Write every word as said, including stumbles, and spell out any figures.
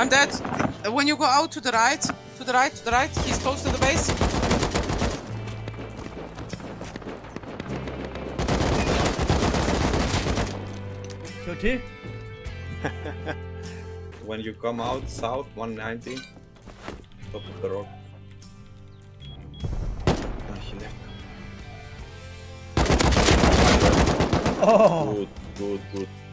I'm dead. When you go out to the right, to the right, to the right, he's close to the base. Okay. When you come out south, one ninety, top of the rock. Ah, he left. Oh. Good, good, good.